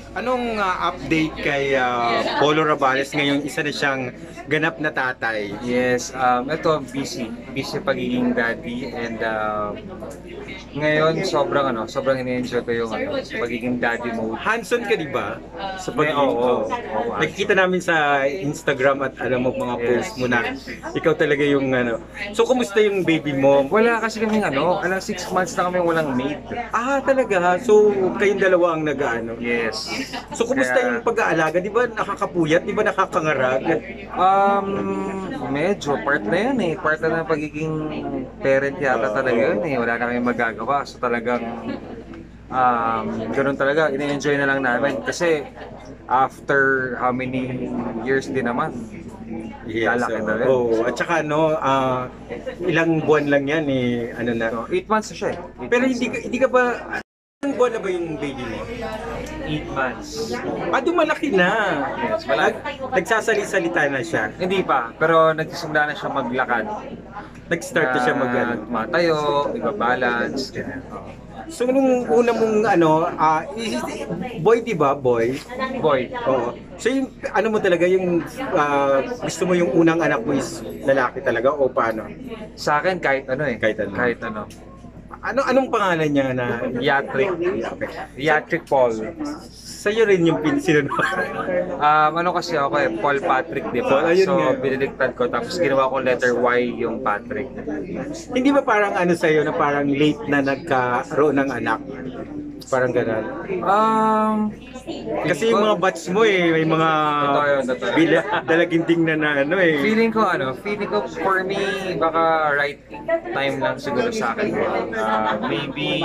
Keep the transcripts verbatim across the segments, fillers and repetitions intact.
Anong ah, update kay ah, Polo Rabales ngayon isa na siyang ganap na tatay? Yes, um, ito busy. Busy pagiging daddy and um, ngayon sobrang ano, sobrang ini-enjoy ko yung ano, pagiging daddy mode. Hands-on ka di ba? Sa May pagiging oo, oh. oo, Nakikita namin sa Instagram at alam mo mga post Yes. mo na ikaw talaga yung ano. So kumusta yung baby mo? Wala kasi kaming ano, alang six months na kami walang maid. Ah, talaga. So kayong dalawa ang nag-ano. Yes. So kumusta Kaya- yung pag-aalaga? Di ba nakakapuyat? Di ba nakakangarag? Um, medyo part na yun eh. Part na ng pagiging parent yata talaga yun eh. Wala na kami magagawa. So talagang um, ganun talaga. Ine-enjoy na lang namin. Kasi after how many years din naman, lalaki na rin. Oh, at saka no, ah, ilang buwan lang yan eh, ano na. So, eight months na siya eh. Eight Pero months hindi na. ka, hindi ka ba, ilang buwan na ba yung baby mo? Eight months. Ah, dumalaki na. Yes, malaki. Nag, nagsasali-salita na siya. Hindi pa, pero nagsisimula na siya maglakad. Nag-start na siya mag ano. Ah, Matayo, iba-balance, ganyan. So nung una mong ano, ah, is- boy di ba, boy? Boy, Oo. So yung ano mo talaga yung ah, gusto mo yung unang anak mo is lalaki talaga o paano? sa akin kahit ano eh. Kahit ano. Kahit ano. Ano anong pangalan niya na Yatrick. Yatrick Paul. Sa'yo rin yung pinsinunod. Um, ano kasi ako eh, Paul Patrick, di ba? Paul, ayun So, nga. biniliktad ko, tapos ginawa ko letter Y yung Patrick. Hindi ba parang ano sa'yo na parang late na nagkaroon ng anak? Parang gano'n. Um, Kasi yung mga batch mo eh, may mga Totoo yun, totoo. bila, dalaginding na na ano eh. feeling ko ano, feeling ko for me, baka right time lang siguro sa akin. Uh, maybe,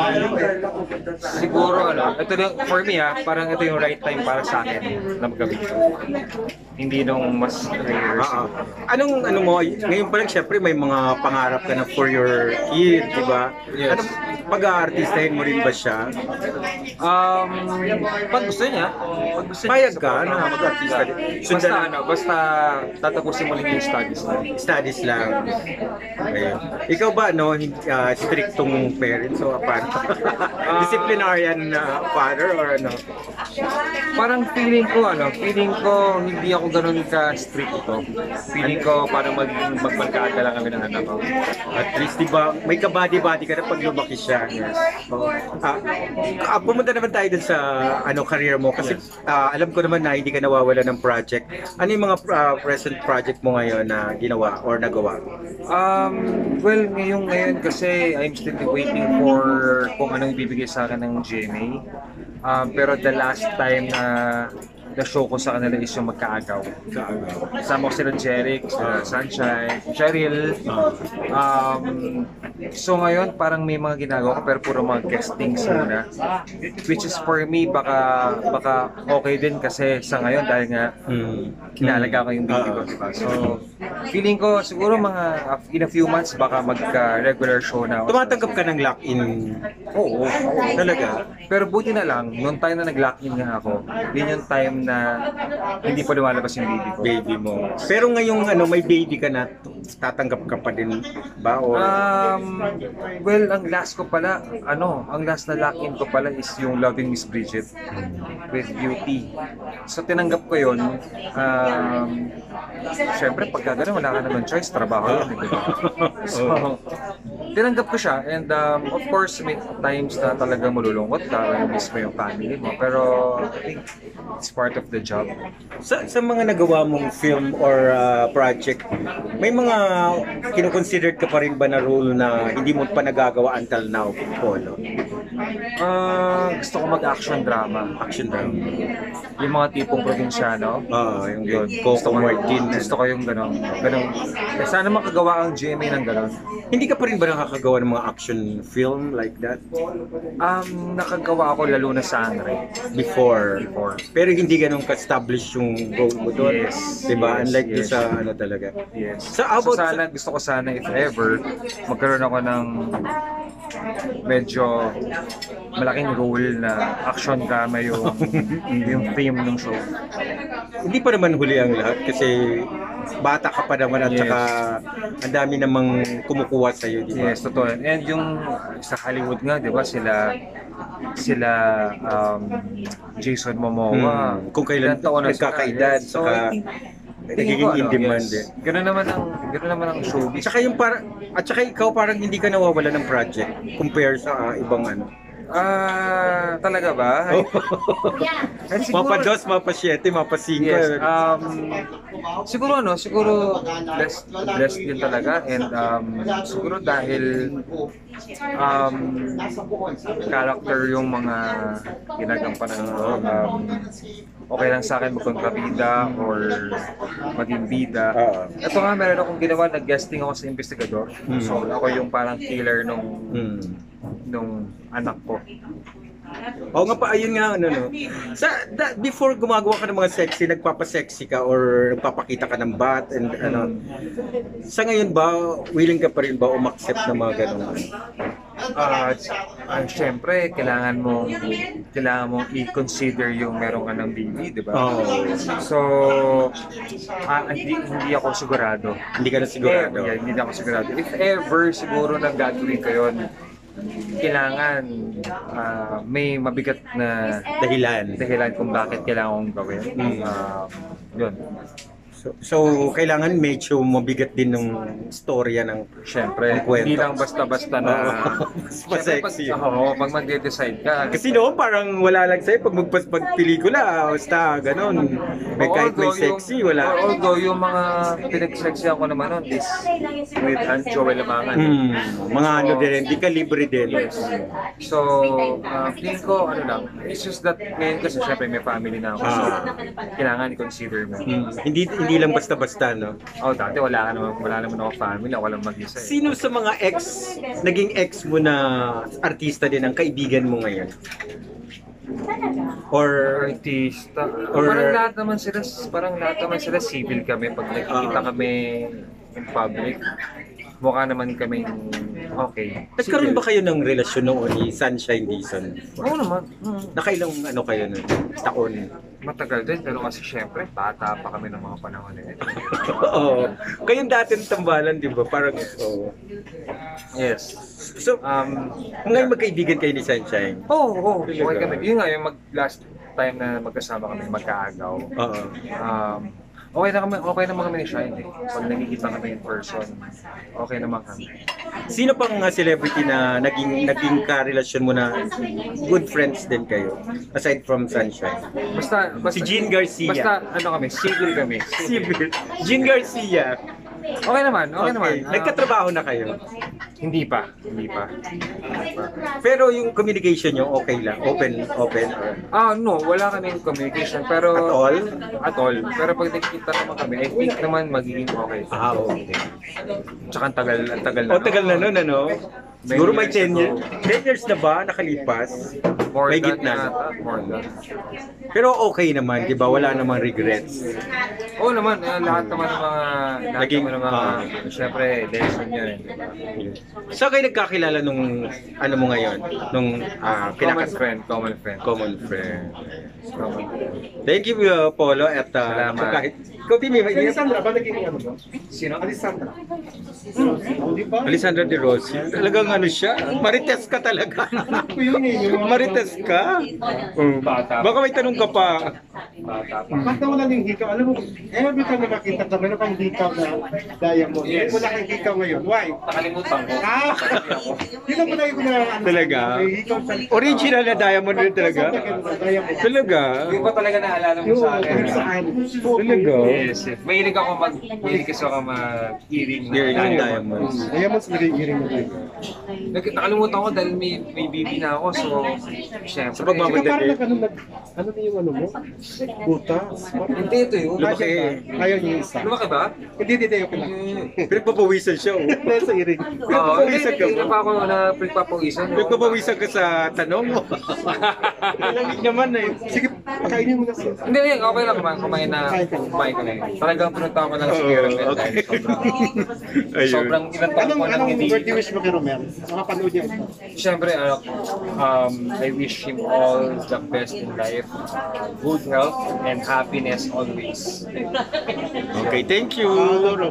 siguro ano, ito lang, for me ah, parang ito yung right time para sa akin na magkabit ko. Hindi nung mas rare. Oo. Anong ano mo, ngayon pa lang syempre may mga pangarap ka na for your kid, di ba? Yes. Ano, pag-aartistahin mo rin ba siya? Um, pag gusto niya, pag gusto niya, Payag ka support. na mag-artista din? Basta Sundan ano, basta tatapusin mo lang yung studies mo. studies lang. Ayun. Ikaw ba, no, hin- ah, strictong parents o paano? Disciplinarian na father or ano? Parang feeling ko ano, feeling ko hindi ako ganun ka stricto. Feeling ko parang maging magbarkada lang kami ng anak ko. At least, di ba, may kabady-body ka na pag lumaki siya. Oo. Ah, ah, pumunta naman tayo dun sa ano career mo kasi ah, alam ko naman na hindi ka nawawala ng project. Ano yung mga ah, present project mo ngayon na ginawa or nagawa? Um, well, ngayong ngayon kasi I'm still waiting for kung anong ibibigay sa akin ng G M A. Um, pero the last time na na-show ko sa kanila is yung magkaagaw. Kasama ko sila Jeric, sila Sunshine, Cheryl. Um, so ngayon parang may mga ginagawa ko pero puro mga guestings muna. Which is for me baka baka okay din kasi sa ngayon dahil nga Hmm. kinalaga ko yung baby ko, diba? So, feeling ko siguro mga in a few months baka magka-regular show na ako. Tumatanggap ka ng lock-in Oo, talaga? pero buti na lang, noong time na nag-lock-in nga ako, yun yung time na hindi pa lumalabas yung baby ko. Baby mo. Pero ngayong ano, may baby ka na, tatanggap ka pa din ba? Or Um, well, ang last ko pala, ano, ang last na lock-in ko pala is yung Loving Miss Bridget with Beauty. So, tinanggap ko yun. Um, Siyempre, pagka gano'n, wala ka naman choice, trabaho yun. eh, di ba? So, tinanggap ko siya and um, of course, may times na talaga malulungkot ka when miss mo yung family mo. Pero I think it's part of the job. sa, sa mga nagawa mong film or ah, project, may mga kinukonsidered ka pa rin ba na role na hindi mo pa nagagawa until now, Polo? Ah, gusto ko mag-action drama. Action drama. Yung mga tipong probinsyano. Oo, yung Yun. Coco Gusto ko, Martin. gusto ko yung gano'n. Gano'n. Eh, sana makagawa ang G M A ng gano'n. Hindi ka pa rin ba nakakagawa ng mga action film like that Um, nakagawa ako lalo na sa Andre. before? Before. Pero hindi ganun ka-establish yung role mo doon. Yes. Diba? Yes, Unlike doon yes. sa ano talaga. Yes. So, how So, about sana, gusto ko sana if ever, magkaroon ako ng medyo malaking role na action drama yung yung theme ng show. hindi pa naman huli ang lahat kasi bata ka pa naman at Yes. saka ang dami namang kumukuha sa iyo, di ba? Yes, totoo. And yung sa Hollywood nga, di ba, sila sila um, Jason Momoa. Hmm. Kung kailan ilang taon na sila, nagkakaedad, yes. So, saka I think- nagiging tingin ko, in ano, demand yes. eh. Ganun naman ang ganun naman ang showbiz. Tsaka yung para at saka ikaw parang hindi ka nawawala ng project compare sa ah, ibang ano. Ah, talaga ba? Ay, ay, siguro- Mapa dos, mapa siyete, mapa singko. Yes, um, siguro ano, siguro blessed, blessed din talaga and um, siguro dahil um, character yung mga ginagampanan ko. Um, okay lang sa akin magkontrabida or maging bida. Oo. Ito nga, meron akong ginawa, nag-guesting ako sa investigador. Hmm. So ako yung parang killer nung Hmm. nung anak ko. Oo nga pa, ayun nga, ano, no. Sa, da, before gumagawa ka ng mga sexy, nagpapasexy ka or nagpapakita ka ng bat and ano. Sa ngayon ba, willing ka pa rin ba umaccept ng mga ganun? Ah, uh, syempre kailangan mo kailangan mo i-consider yung meron ka ng baby, di ba? Oo. So, ah, hindi, hindi ako sigurado. Hindi ka na sigurado. Eh, yeah, hindi ako sigurado. If ever siguro na gagawin ko yun, kailangan ah, may mabigat na Dahilan. dahilan kung bakit kailangan kong gawin. Mm. Ah, yun. So, so kailangan medyo mabigat din ng storya ng Siyempre, Ang kwento. hindi lang basta-basta na... Oo. Mas Siyempre, sexy. Pag, oo, pag mag-decide ka. Kasi noon parang wala lang sa'yo pag magpaspag pelikula, basta ganon. May Oo, kahit may although sexy, yung, wala. Although yung mga pinag-sexihan ko naman nun is with Aunt Joel Lamangan. Hmm, mga So, ano din, di kalibre din. Yes. So, uh, tingin ko, ano lang, it's just that ngayon kasi syempre may family na ako. So, Ah. kailangan i-consider mo. Hmm, hindi hindi lang basta-basta, no? Oh, dati wala ka naman, wala naman ako family, ako lang mag-isa. Eh. Sino sa mga ex, naging ex mo na artista din ang kaibigan mo ngayon? Or, Artista. Or- parang lahat naman sila, parang lahat naman sila civil kami. Pag nakikita Ah. kami in public, mukha naman kaming okay. nagkaroon Civil. ba kayo ng relasyon noon ni Sunshine Dizon? Oo naman. Mm. Nakailang ano kayo nun? Taon? Matagal din, pero kasi syempre, bata pa kami ng mga panahon eh. Oo. Kayong dati ng tambalan, di ba? Parang, oo. Yes. So, Um, ngayon magkaibigan kayo ni Sunshine? Oo, oh, oh, Talaga? okay kami. Yun nga, yung mag last time na magkasama kami, magkaagaw. Oo. Um, okay na kami, okay naman kami ni Shine eh. Pag nakikita kami in person, okay naman kami. Sino pang uh, celebrity na naging naging karelasyon mo na good friends din kayo? Aside from Sunshine. Basta, basta Si Jean Garcia. Basta ano kami, civil kami. Si Jean Garcia. Okay naman, okay, naman. Ah, Nagkatrabaho na kayo? hindi pa, hindi pa. Pero yung communication nyo, okay lang? Open, open? Or... Ah, no, wala kaming communication, pero... At all? At all. Pero pag nakikita naman kami, I think naman magiging okay. Ah, okay. Tsaka ang tagal, ang tagal na. O, tagal na nun, ano? Many Siguro may years ten years. ago. ten years na ba nakalipas? More May than gitna. yata, more than. Pero okay naman, di ba? Wala namang regrets. Oo naman, eh, lahat naman ng mga... Lahat Naging- naman ng mga... ah. Siyempre, lesson yun eh. So kayo nagkakilala nung ano mo ngayon? Nung ah, Common pinakas friend, common friend. common friend. Common friend. Thank you, uh, Polo. At uh, Salamat. kahit... Ikaw, Timmy, may Alessandra, ba naging ano mo? Sino? Alessandra. Hmm. Di ba? Alessandra De Rossi. Talagang ano siya? Marites ka talaga. Ako yun eh. yung mga- Marites ka? Um, Bata. baka may tanong ka pa. Bata pa. Bakit na wala yung hikaw? Alam mo, every time na makita ka, meron kang hikaw na diamond. Yes. Wala kang hikaw ngayon. Why? Nakalimutan ko. Ah! Yun ang pala yung na... ano, Talaga? may hikaw sa... Original na diamond rin talaga? Diamond. Talaga? Hindi ko talaga naalala mo Yung sa akin. kung saan. Talaga? Yes, yes. Mahilig ako mag... Mahilig kasi ako mag-earring. na Earring ng diamond. diamonds. Diamonds naging-iring mo tayo. Nag- Nakalimutan ko dahil may, may baby na ako. So, syempre. Sa pagmamahal- Saka parang nag- ano, nag... Ano na yung ano mo? Butas? Hindi, ito yun. Lumaki. Ayaw niya isa. Lumaki ba? Hindi, hindi, hindi. Okay lang. Pinagpapawisan siya. Oh. Nasa iring. Oo, Pinagpapawisan ka hindi ba? pa ako na pinagpapawisan. no? Pinagpapawisan ka sa tanong mo. Malamig naman eh. Sige, Kainin mo na siya. Hindi, hindi, okay lang kumain, kumain na, kumain ko na yun. Talagang pinunta ko lang si Oo, Kuya Romel okay. dahil sobrang, Ayun. sobrang ilang taon Anong, ko nang anong hindi. birthday wish mo kay Romel? Makapanood niya ito. Siyempre, ano, um, I wish him all the best in life, uh, good health, and happiness always. Okay, thank you. Ah,